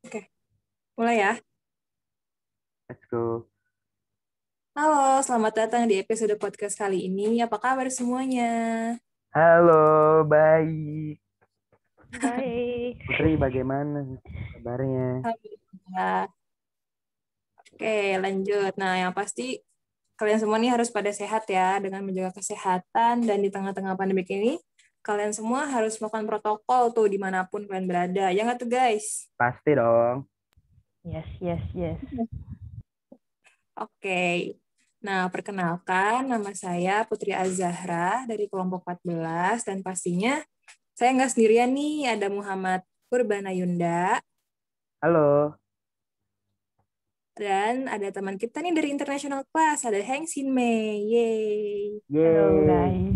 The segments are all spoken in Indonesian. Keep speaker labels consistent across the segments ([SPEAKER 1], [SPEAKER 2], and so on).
[SPEAKER 1] Oke, mulai ya.
[SPEAKER 2] Let's go.
[SPEAKER 1] Halo, selamat datang di episode podcast kali ini. Apa kabar semuanya?
[SPEAKER 2] Halo, baik.
[SPEAKER 3] Baik.
[SPEAKER 2] Putri, bagaimana kabarnya?
[SPEAKER 1] Alhamdulillah. Oke, lanjut. Nah, yang pasti kalian semua nih harus pada sehat ya, dengan menjaga kesehatan dan di tengah-tengah pandemi ini, kalian semua harus melakukan protokol tuh dimanapun kalian berada. Ya nggak tuh guys?
[SPEAKER 2] Pasti dong.
[SPEAKER 3] Yes, yes, yes.
[SPEAKER 1] Oke. Nah, perkenalkan nama saya Putri Azahra dari kelompok 14 dan pastinya saya nggak sendirian nih, ada Muhammad Purbana Yunda.
[SPEAKER 2] Halo.
[SPEAKER 1] Dan ada teman kita nih dari International Class, ada Heng Sin Mei. Yeay.
[SPEAKER 3] Halo
[SPEAKER 2] Yeay.
[SPEAKER 3] guys.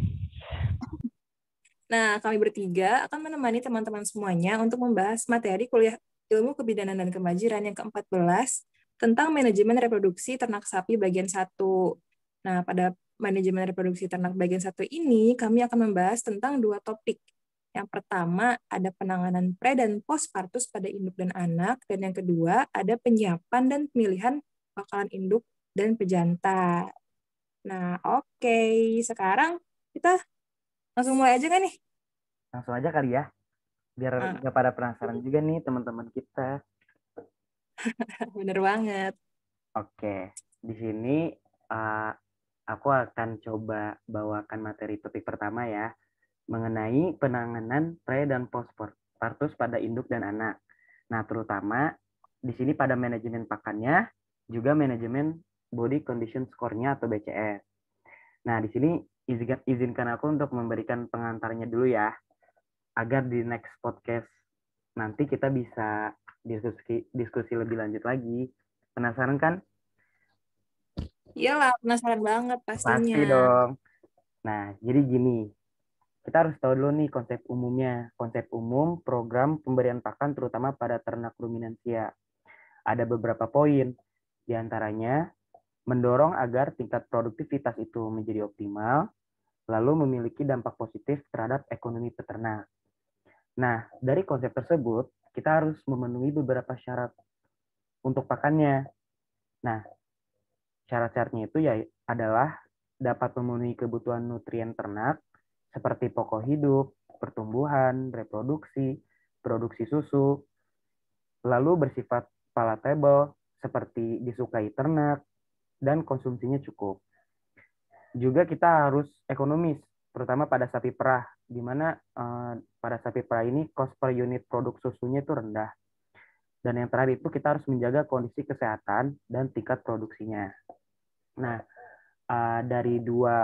[SPEAKER 1] Nah, kami bertiga akan menemani teman-teman semuanya untuk membahas materi kuliah Ilmu Kebidanan dan Kemajiran yang ke-14 tentang manajemen reproduksi ternak sapi bagian satu. Nah, pada manajemen reproduksi ternak bagian satu ini, kami akan membahas tentang dua topik. Yang pertama, ada penanganan pre- dan postpartus pada induk dan anak. Dan yang kedua, ada penyiapan dan pemilihan bakalan induk dan pejantan. Nah, oke. Sekarang kita langsung mulai aja kan nih?
[SPEAKER 2] Langsung aja kali ya. Biar
[SPEAKER 1] Ah,
[SPEAKER 2] nggak pada penasaran juga nih teman-teman kita.
[SPEAKER 1] bener banget.
[SPEAKER 2] Oke. Di sini uh, aku akan coba bawakan materi topik pertama ya. Mengenai penanganan pre dan postpartus pada induk dan anak. Nah, terutama di sini pada manajemen pakannya, juga manajemen body condition score-nya atau BCS. Nah, di sini izinkan aku untuk memberikan pengantarnya dulu ya, agar di next podcast nanti kita bisa diskusi lebih lanjut lagi. Penasaran kan?
[SPEAKER 1] Iyalah, penasaran banget pastinya.
[SPEAKER 2] Pasti dong. Nah, jadi gini, kita harus tahu dulu nih konsep umumnya. Konsep umum program pemberian pakan terutama pada ternak ruminansia. Ada beberapa poin, di antaranya mendorong agar tingkat produktivitas itu menjadi optimal, lalu memiliki dampak positif terhadap ekonomi peternak. Nah, dari konsep tersebut, kita harus memenuhi beberapa syarat untuk pakannya. Nah, syarat-syaratnya itu ya adalah dapat memenuhi kebutuhan nutrien ternak seperti pokok hidup, pertumbuhan, reproduksi, produksi susu, lalu bersifat palatable seperti disukai ternak dan konsumsinya cukup. Juga kita harus ekonomis, terutama pada sapi perah, di mana pada sapi perah ini cost per unit produk susunya itu rendah. Dan yang terakhir itu kita harus menjaga kondisi kesehatan dan tingkat produksinya. Nah, dari dua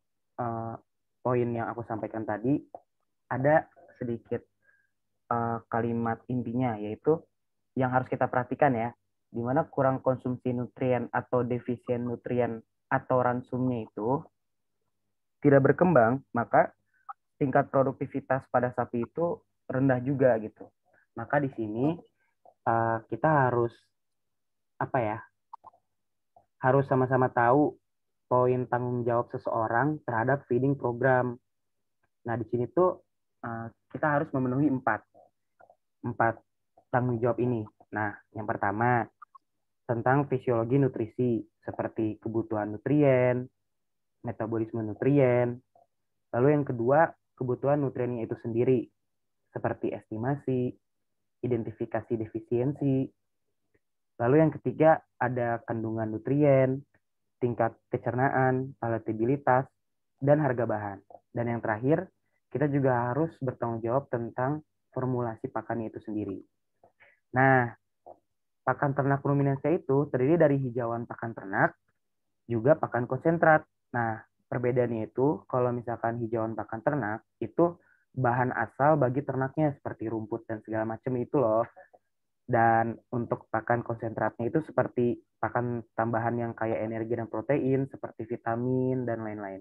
[SPEAKER 2] poin yang aku sampaikan tadi, ada sedikit kalimat intinya, yaitu yang harus kita perhatikan ya, di mana kurang konsumsi nutrien atau defisien nutrien atau ransumnya itu tidak berkembang, maka tingkat produktivitas pada sapi itu rendah juga gitu. Maka di sini kita harus apa ya? Harus sama-sama tahu poin tanggung jawab seseorang terhadap feeding program. Nah, di sini tuh kita harus memenuhi empat tanggung jawab ini. Nah, yang pertama tentang fisiologi nutrisi seperti kebutuhan nutrien, metabolisme nutrien. Lalu yang kedua, kebutuhan nutriennya itu sendiri seperti estimasi, identifikasi defisiensi. Lalu yang ketiga ada kandungan nutrien, tingkat kecernaan, palatabilitas, dan harga bahan. Dan yang terakhir, kita juga harus bertanggung jawab tentang formulasi pakannya itu sendiri. Nah, pakan ternak ruminansia itu terdiri dari hijauan pakan ternak, juga pakan konsentrat. Nah, perbedaannya itu kalau misalkan hijauan pakan ternak itu bahan asal bagi ternaknya seperti rumput dan segala macam itu loh. Dan untuk pakan konsentratnya itu seperti pakan tambahan yang kaya energi dan protein seperti vitamin dan lain-lain.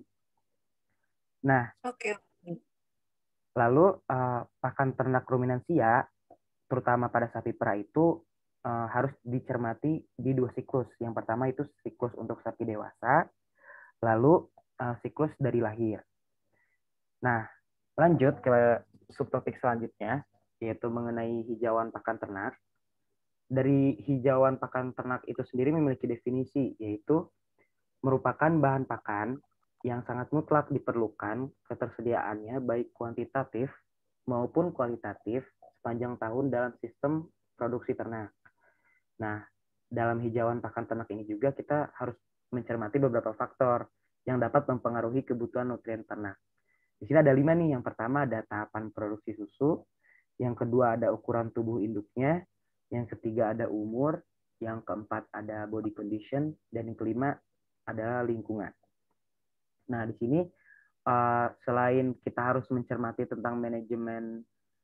[SPEAKER 2] Nah,
[SPEAKER 1] Oke.
[SPEAKER 2] lalu pakan ternak ruminansia terutama pada sapi perah itu harus dicermati di dua siklus. Yang pertama itu siklus untuk sapi dewasa, lalu siklus dari lahir. Nah, lanjut ke subtopik selanjutnya, yaitu mengenai hijauan pakan ternak. dari hijauan pakan ternak itu sendiri memiliki definisi, yaitu merupakan bahan pakan yang sangat mutlak diperlukan ketersediaannya baik kuantitatif maupun kualitatif sepanjang tahun dalam sistem produksi ternak. Nah, dalam hijauan pakan ternak ini juga kita harus mencermati beberapa faktor yang dapat mempengaruhi kebutuhan nutrien ternak. Di sini ada 5 nih. Yang pertama ada tahapan produksi susu, yang kedua ada ukuran tubuh induknya, yang ketiga ada umur, yang keempat ada body condition, dan yang kelima adalah lingkungan. Nah, di sini selain kita harus mencermati tentang manajemen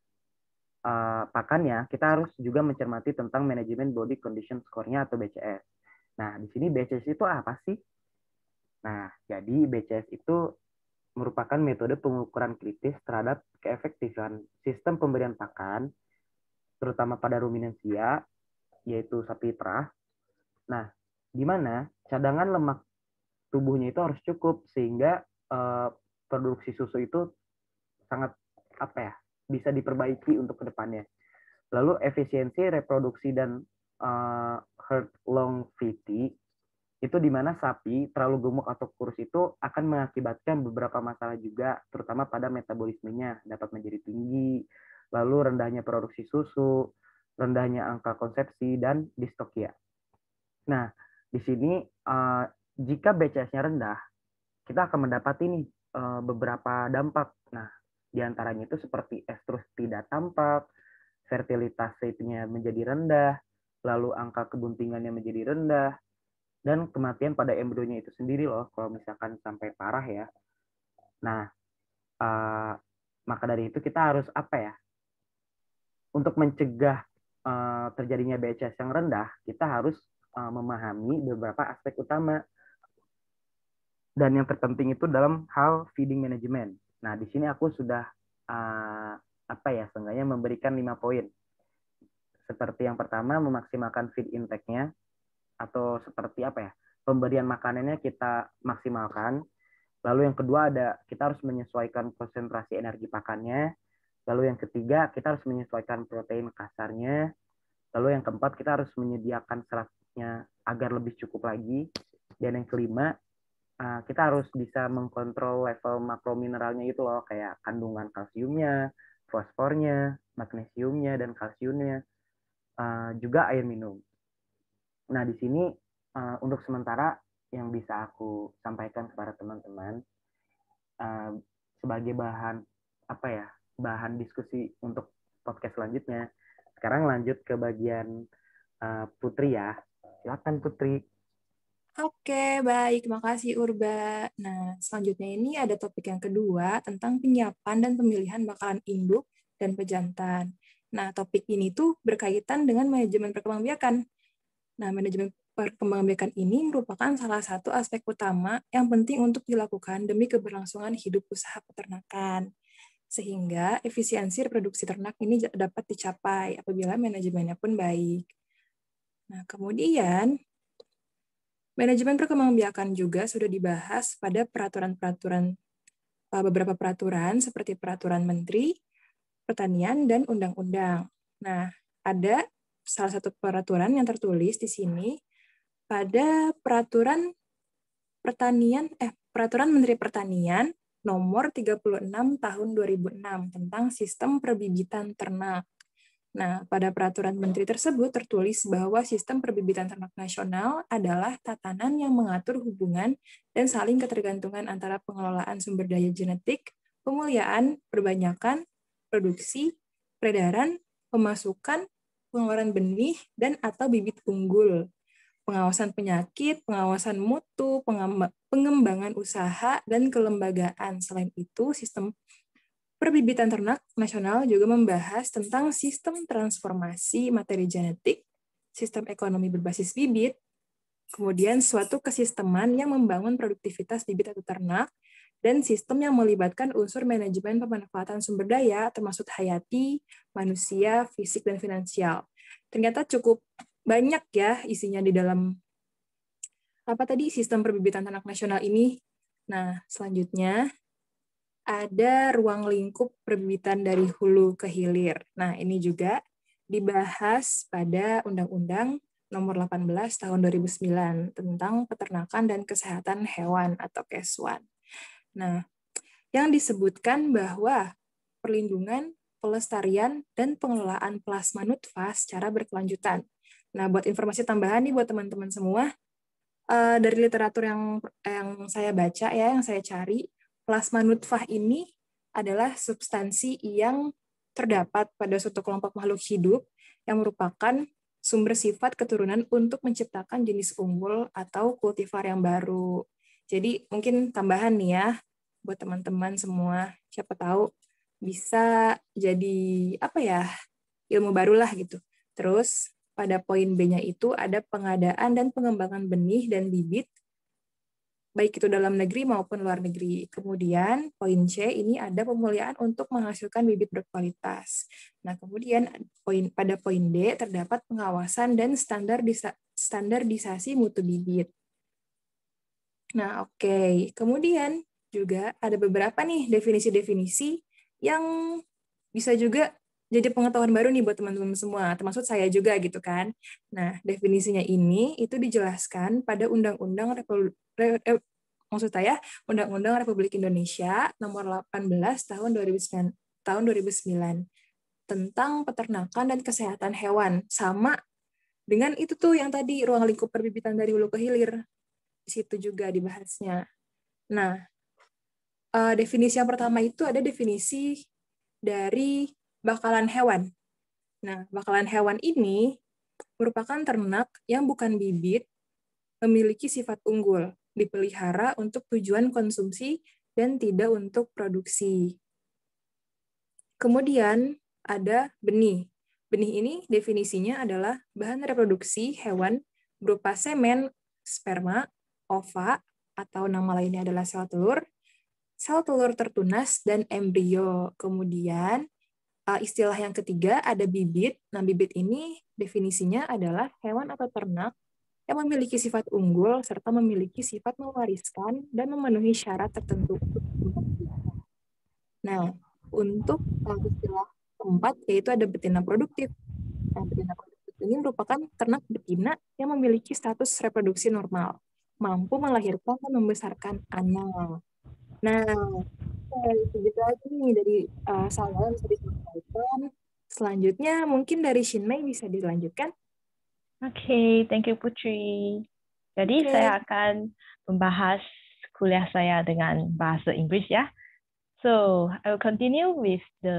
[SPEAKER 2] pakannya, kita harus juga mencermati tentang manajemen body condition score-nya atau BCS. Nah, di sini BCS itu apa sih? Nah, jadi BCS itu merupakan metode pengukuran kritis terhadap keefektifan sistem pemberian pakan, terutama pada ruminansia, yaitu sapi perah. Nah, di mana cadangan lemak tubuhnya itu harus cukup sehingga produksi susu itu sangat bisa diperbaiki untuk kedepannya. Lalu efisiensi reproduksi dan herd longevity itu di mana sapi terlalu gemuk atau kurus itu akan mengakibatkan beberapa masalah juga, terutama pada metabolismenya dapat menjadi tinggi, lalu rendahnya produksi susu, rendahnya angka konsepsi, dan distokia. Nah, di sini jika BCS-nya rendah, kita akan mendapati nih beberapa dampak. Nah, diantaranya itu seperti estrus tidak tampak, fertilitas sapinya menjadi rendah, lalu angka kebuntingannya menjadi rendah, dan kematian pada embrionya itu sendiri loh, kalau misalkan sampai parah ya. Nah, maka dari itu kita harus untuk mencegah terjadinya BCS yang rendah, kita harus memahami beberapa aspek utama. Dan yang terpenting itu dalam hal feeding management. Nah, di sini aku sudah seenggaknya memberikan 5 poin. Seperti yang pertama, memaksimalkan feed intake-nya, atau seperti pemberian makanannya kita maksimalkan. Lalu yang kedua ada kita harus menyesuaikan konsentrasi energi pakannya. Lalu yang ketiga kita harus menyesuaikan protein kasarnya. Lalu yang keempat kita harus menyediakan seratnya agar lebih cukup lagi. Dan yang kelima kita harus bisa mengkontrol level makromineralnya itu loh, kayak kandungan kalsiumnya, fosfornya, magnesiumnya, dan kalsiumnya, juga air minum. Nah, di sini untuk sementara yang bisa aku sampaikan kepada teman-teman sebagai bahan bahan diskusi untuk podcast selanjutnya. Sekarang lanjut ke bagian Putri ya. Silakan Putri.
[SPEAKER 1] Oke, baik. Makasih Urba. Nah, selanjutnya ini ada topik yang kedua tentang penyiapan dan pemilihan bakalan induk dan pejantan. Nah, topik ini tuh berkaitan dengan manajemen perkembangbiakan. Nah, manajemen perkembangbiakan ini merupakan salah satu aspek utama yang penting untuk dilakukan demi keberlangsungan hidup usaha peternakan. Sehingga efisiensi reproduksi ternak ini dapat dicapai apabila manajemennya pun baik. Nah, kemudian manajemen perkembangbiakan juga sudah dibahas pada beberapa peraturan seperti Peraturan Menteri Pertanian dan Undang-Undang. Nah, ada salah satu peraturan yang tertulis di sini pada Peraturan Menteri Pertanian nomor 36 tahun 2006 tentang sistem perbibitan ternak. Nah, pada peraturan menteri tersebut tertulis bahwa sistem perbibitan ternak nasional adalah tatanan yang mengatur hubungan dan saling ketergantungan antara pengelolaan sumber daya genetik, pemuliaan, perbanyakan, produksi, peredaran, pemasukan, pengeluaran benih, dan atau bibit unggul, pengawasan penyakit, pengawasan mutu, pengembangan usaha, dan kelembagaan. Selain itu, sistem perbibitan ternak nasional juga membahas tentang sistem transformasi materi genetik, sistem ekonomi berbasis bibit, kemudian suatu kesisteman yang membangun produktivitas bibit atau ternak, dan sistem yang melibatkan unsur manajemen pemanfaatan sumber daya, termasuk hayati, manusia, fisik, dan finansial. Ternyata cukup banyak ya isinya di dalam sistem perbibitan ternak nasional ini. Nah, selanjutnya ada ruang lingkup perbibitan dari hulu ke hilir. Nah, ini juga dibahas pada Undang-Undang Nomor 18 Tahun 2009 tentang Peternakan dan Kesehatan Hewan atau KESWAN. Nah, yang disebutkan bahwa perlindungan, pelestarian, dan pengelolaan plasma nutfah secara berkelanjutan. Nah, buat informasi tambahan nih buat teman-teman semua, dari literatur yang saya baca ya, yang saya cari, plasma nutfah ini adalah substansi yang terdapat pada suatu kelompok makhluk hidup yang merupakan sumber sifat keturunan untuk menciptakan jenis unggul atau kultivar yang baru. Jadi mungkin tambahan nih ya, buat teman-teman semua, siapa tahu bisa jadi ilmu barulah gitu. Terus pada poin B-nya itu ada pengadaan dan pengembangan benih dan bibit baik itu dalam negeri maupun luar negeri. Kemudian poin C ini ada pemuliaan untuk menghasilkan bibit berkualitas. Nah, kemudian pada poin D terdapat pengawasan dan standarisasi mutu bibit. Nah, oke. Kemudian juga ada beberapa nih definisi-definisi yang bisa juga jadi pengetahuan baru nih buat teman-teman semua, termasuk saya juga gitu kan. Nah, definisinya ini itu dijelaskan pada Undang-Undang Undang-Undang Republik Indonesia Nomor 18 Tahun 2009 tentang peternakan dan kesehatan hewan. Sama dengan itu tuh yang tadi ruang lingkup perbibitan dari hulu ke hilir. Di situ juga dibahasnya. Nah, definisi yang pertama itu ada definisi dari bakalan hewan. Nah, bakalan hewan ini merupakan ternak yang bukan bibit, memiliki sifat unggul, dipelihara untuk tujuan konsumsi dan tidak untuk produksi. Kemudian ada benih. Benih ini definisinya adalah bahan reproduksi hewan berupa semen, sperma, ova, atau nama lainnya adalah sel telur tertunas, dan embrio. Kemudian istilah yang ketiga ada bibit. Nah, bibit ini definisinya adalah hewan atau ternak yang memiliki sifat unggul serta memiliki sifat mewariskan dan memenuhi syarat tertentu. Nah, untuk istilah keempat yaitu ada betina produktif. Nah, betina produktif ini merupakan ternak betina yang memiliki status reproduksi normal, mampu melahirkan dan membesarkan anak. Nah, segitu aja nih dari saya yang bisa disampaikan. Selanjutnya mungkin dari Shinmay bisa dilanjutkan.
[SPEAKER 3] Oke, thank you Putri. Jadi saya akan membahas kuliah saya dengan bahasa Inggris ya. So, I will continue with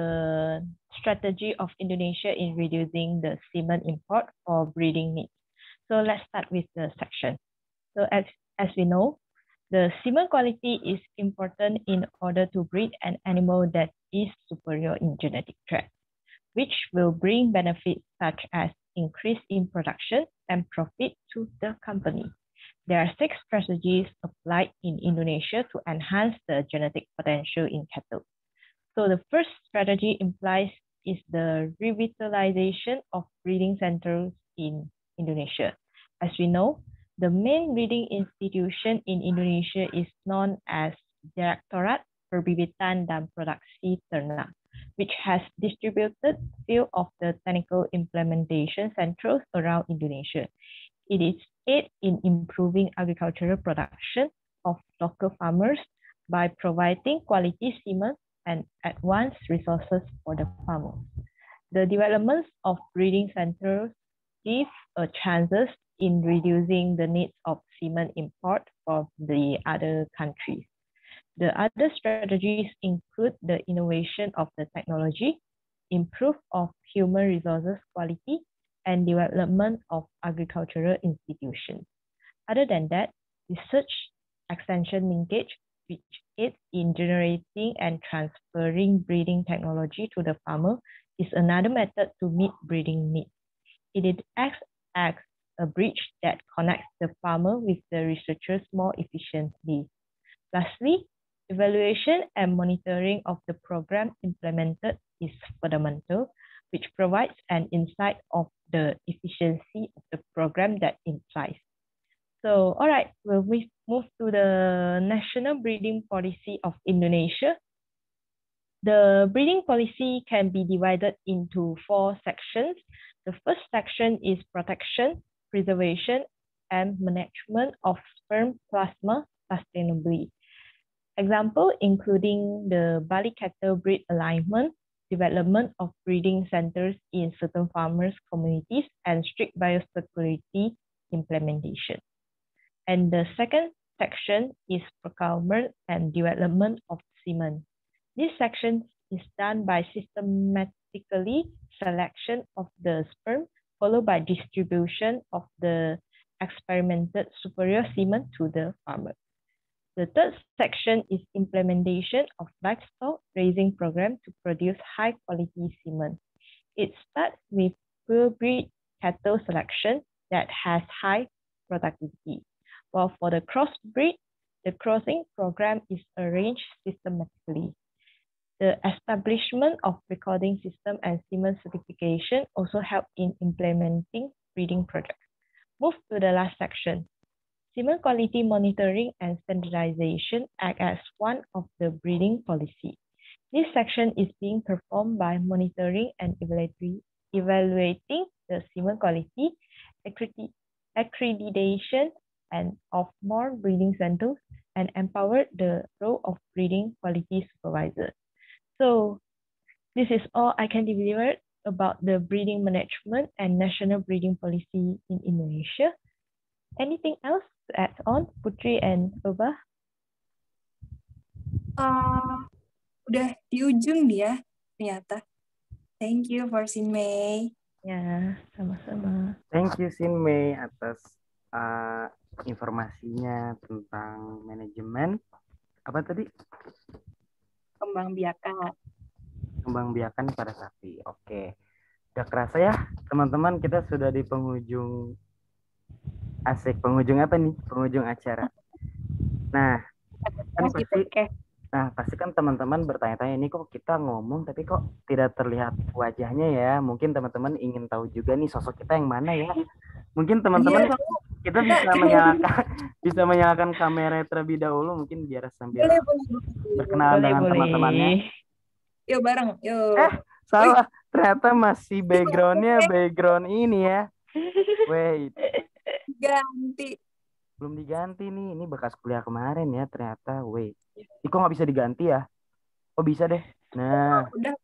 [SPEAKER 3] the strategy of Indonesia in reducing the semen import for breeding needs. So, let's start with the section. So, as we know, the semen quality is important in order to breed an animal that is superior in genetic traits, which will bring benefits such as increase in production and profit to the company. There are 6 strategies applied in Indonesia to enhance the genetic potential in cattle. So the first strategy implies is the revitalization of breeding centers in Indonesia. As we know, the main breeding institution in Indonesia is known as Direktorat Perbibitan dan Produksi Ternak, which has distributed few of the technical implementation centers around Indonesia. It is aid in improving agricultural production of local farmers by providing quality semen and advanced resources for the farmers. The development of breeding centers gives a chances in reducing the needs of semen import from the other countries. The other strategies include the innovation of the technology, improve of human resources quality, and development of agricultural institutions. Other than that, research extension linkage, which aids in generating and transferring breeding technology to the farmer, is another method to meet breeding needs. It acts as a bridge that connects the farmer with the researchers more efficiently. Lastly, evaluation and monitoring of the program implemented is fundamental, which provides an insight of the efficiency of the program that implies. So, all right, we'll move to the National Breeding Policy of Indonesia. The breeding policy can be divided into 4 sections. The first section is protection, preservation, and management of sperm plasma sustainably. Example including the Bali cattle breed alignment, development of breeding centers in certain farmers' communities, and strict biosecurity implementation. And the second section is procurement and development of semen. This section is done by systematically selection of the sperm, followed by distribution of the experimented superior semen to the farmer. The third section is implementation of livestock raising program to produce high quality semen. It starts with purebred cattle selection that has high productivity, while for the crossbreed, the crossing program is arranged systematically. The establishment of recording system and semen certification also help in implementing breeding projects. Move to the last section. Semen quality monitoring and standardization act as one of the breeding policy. This section is being performed by monitoring and evaluating the semen quality, accreditation, and of more breeding centers, and empower the role of breeding quality supervisor. So this is all I can deliver about the breeding management and national breeding policy in Indonesia. Anything else to add on, Putri and Oba?
[SPEAKER 1] Udah di ujung dia, ternyata. Thank you for Sin Mei.
[SPEAKER 3] Ya, sama-sama.
[SPEAKER 2] Thank you Sin Mei atas informasinya tentang manajemen apa tadi? Kembangbiakan pada sapi. Oke. Gak kerasa ya, teman-teman, kita sudah di penghujung penghujung apa nih? Penghujung acara. Nah, pasti kan teman-teman bertanya-tanya, ini kok kita ngomong tapi kok tidak terlihat wajahnya ya. Mungkin teman-teman ingin tahu juga nih sosok kita yang mana ya. Mungkin teman-teman kita bisa menyalakan kamera terlebih dahulu mungkin biar sambil berkenalan dengan teman-temannya.
[SPEAKER 1] Yuk bareng, yuk.
[SPEAKER 2] Salah, ternyata masih background-nya background ini ya. Wait.
[SPEAKER 1] Ganti.
[SPEAKER 2] Belum diganti nih, ini bekas kuliah kemarin ya ternyata. Wait. Kok nggak bisa diganti ya? Oh bisa deh. Nah.
[SPEAKER 1] Udah.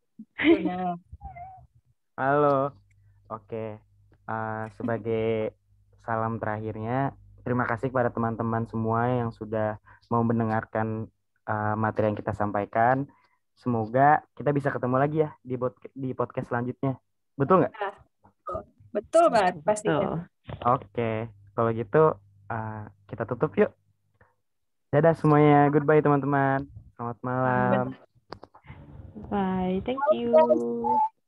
[SPEAKER 2] Halo. Oke. Sebagai salam terakhirnya, terima kasih kepada teman-teman semua yang sudah mau mendengarkan materi yang kita sampaikan. Semoga kita bisa ketemu lagi ya di podcast selanjutnya. Betul nggak?
[SPEAKER 1] Betul banget, pasti.
[SPEAKER 2] Oke. Kalau gitu kita tutup yuk. Dadah semuanya. Goodbye teman-teman. Selamat malam.
[SPEAKER 3] Bye. Thank you.